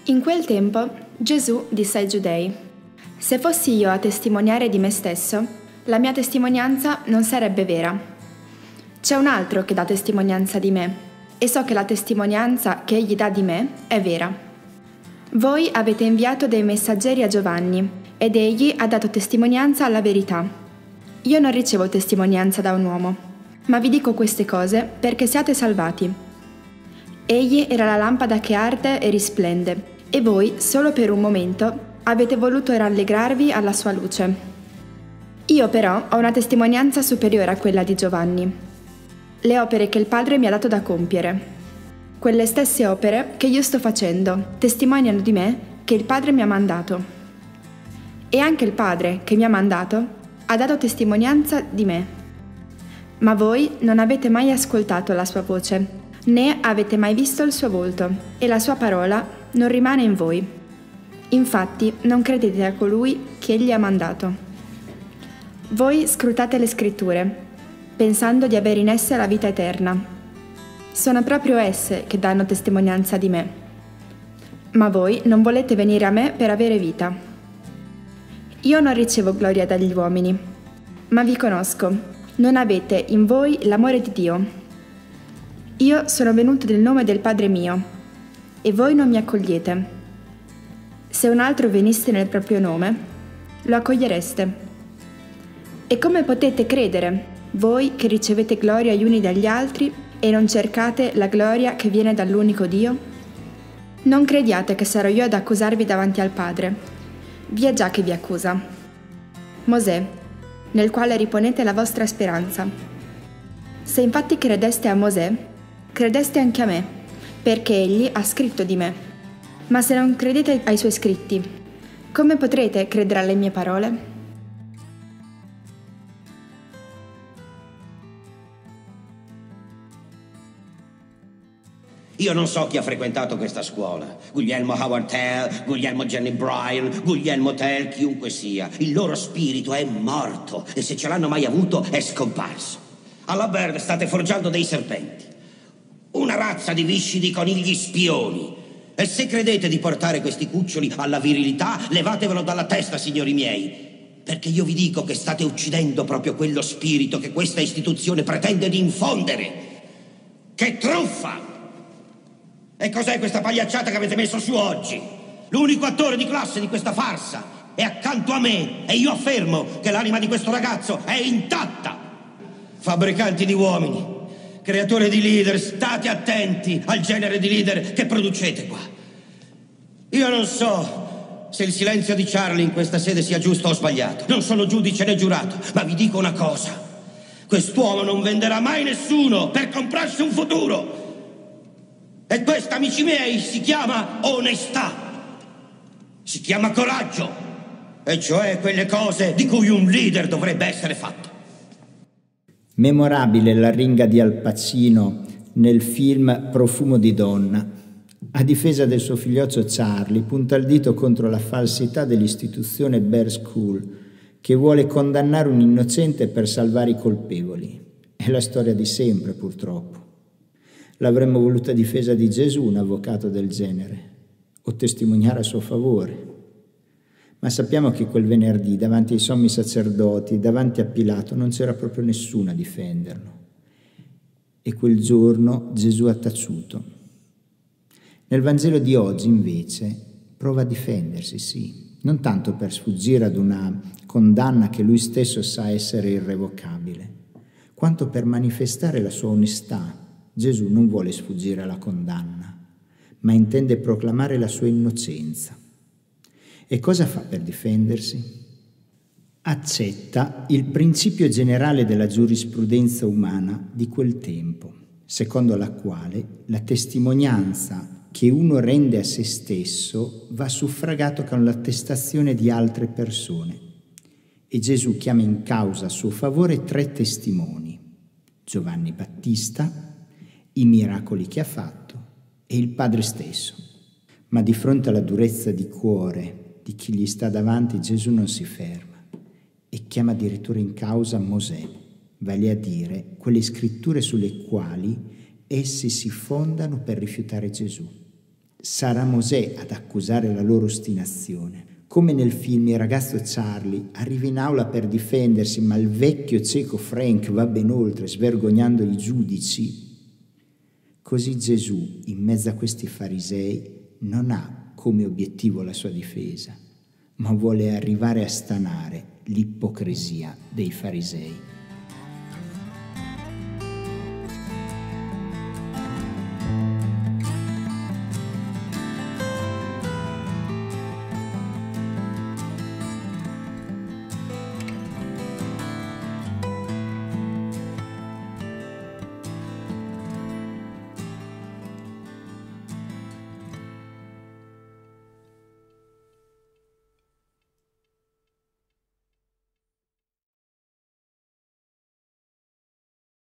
In quel tempo Gesù disse ai Giudei: «Se fossi io a testimoniare di me stesso, la mia testimonianza non sarebbe vera. C'è un altro che dà testimonianza di me, e so che la testimonianza che egli dà di me è vera. Voi avete inviato dei messaggeri a Giovanni, ed egli ha dato testimonianza alla verità. Io non ricevo testimonianza da un uomo, ma vi dico queste cose perché siate salvati. Egli era la lampada che arde e risplende, e voi, solo per un momento, avete voluto rallegrarvi alla sua luce. Io però ho una testimonianza superiore a quella di Giovanni. Le opere che il Padre mi ha dato da compiere. Quelle stesse opere che io sto facendo testimoniano di me che il Padre mi ha mandato. E anche il Padre che mi ha mandato ha dato testimonianza di me. Ma voi non avete mai ascoltato la sua voce, né avete mai visto il suo volto, e la sua parola non rimane in voi. Infatti non credete a colui che egli ha mandato. Voi scrutate le scritture, pensando di avere in esse la vita eterna. Sono proprio esse che danno testimonianza di me. Ma voi non volete venire a me per avere vita. Io non ricevo gloria dagli uomini, ma vi conosco. Non avete in voi l'amore di Dio. Io sono venuto nel nome del Padre mio, e voi non mi accogliete. Se un altro venisse nel proprio nome, lo accogliereste. E come potete credere, voi che ricevete gloria gli uni dagli altri e non cercate la gloria che viene dall'unico Dio? Non crediate che sarò io ad accusarvi davanti al Padre. Vi è già che vi accusa. Mosè, nel quale riponete la vostra speranza. Se infatti credeste a Mosè, credeste anche a me, perché egli ha scritto di me. Ma se non credete ai suoi scritti, come potrete credere alle mie parole? Io non so chi ha frequentato questa scuola. Guglielmo Howard Tell, Guglielmo Jenny Bryan, Guglielmo Tell, chiunque sia. Il loro spirito è morto e se ce l'hanno mai avuto è scomparso. Alla Baird state forgiando dei serpenti. Una razza di viscidi conigli spioni. E se credete di portare questi cuccioli alla virilità, levatevelo dalla testa, signori miei. Perché io vi dico che state uccidendo proprio quello spirito che questa istituzione pretende di infondere. Che truffa! E cos'è questa pagliacciata che avete messo su oggi? L'unico attore di classe di questa farsa è accanto a me e io affermo che l'anima di questo ragazzo è intatta. Fabbricanti di uomini, creatori di leader, state attenti al genere di leader che producete qua. Io non so se il silenzio di Charlie in questa sede sia giusto o sbagliato. Non sono giudice né giurato, ma vi dico una cosa. Quest'uomo non venderà mai nessuno per comprarsi un futuro. E questa, amici miei, si chiama onestà. Si chiama coraggio. E cioè quelle cose di cui un leader dovrebbe essere fatto. Memorabile l'arringa di Al Pacino nel film Profumo di donna. A difesa del suo figlioccio Charlie punta il dito contro la falsità dell'istituzione Bear School, che vuole condannare un innocente per salvare i colpevoli. È la storia di sempre, purtroppo. L'avremmo voluta a difesa di Gesù un avvocato del genere, o testimoniare a suo favore. Ma sappiamo che quel venerdì, davanti ai sommi sacerdoti, davanti a Pilato, non c'era proprio nessuno a difenderlo. E quel giorno Gesù ha taciuto. Nel Vangelo di oggi, invece, prova a difendersi, sì, non tanto per sfuggire ad una condanna che lui stesso sa essere irrevocabile, quanto per manifestare la sua onestà. Gesù non vuole sfuggire alla condanna, ma intende proclamare la sua innocenza. E cosa fa per difendersi? Accetta il principio generale della giurisprudenza umana di quel tempo, secondo la quale la testimonianza che uno rende a se stesso va suffragato con l'attestazione di altre persone. E Gesù chiama in causa a suo favore 3 testimoni: Giovanni Battista, i miracoli che ha fatto e il Padre stesso. Ma di fronte alla durezza di cuore di chi gli sta davanti, Gesù non si ferma e chiama addirittura in causa Mosè, vale a dire quelle scritture sulle quali essi si fondano per rifiutare Gesù. Sarà Mosè ad accusare la loro ostinazione. Come nel film il ragazzo Charlie arriva in aula per difendersi, ma il vecchio cieco Frank va ben oltre, svergognando i giudici. Così Gesù, in mezzo a questi farisei, non ha come obiettivo la sua difesa, ma vuole arrivare a stanare l'ipocrisia dei farisei.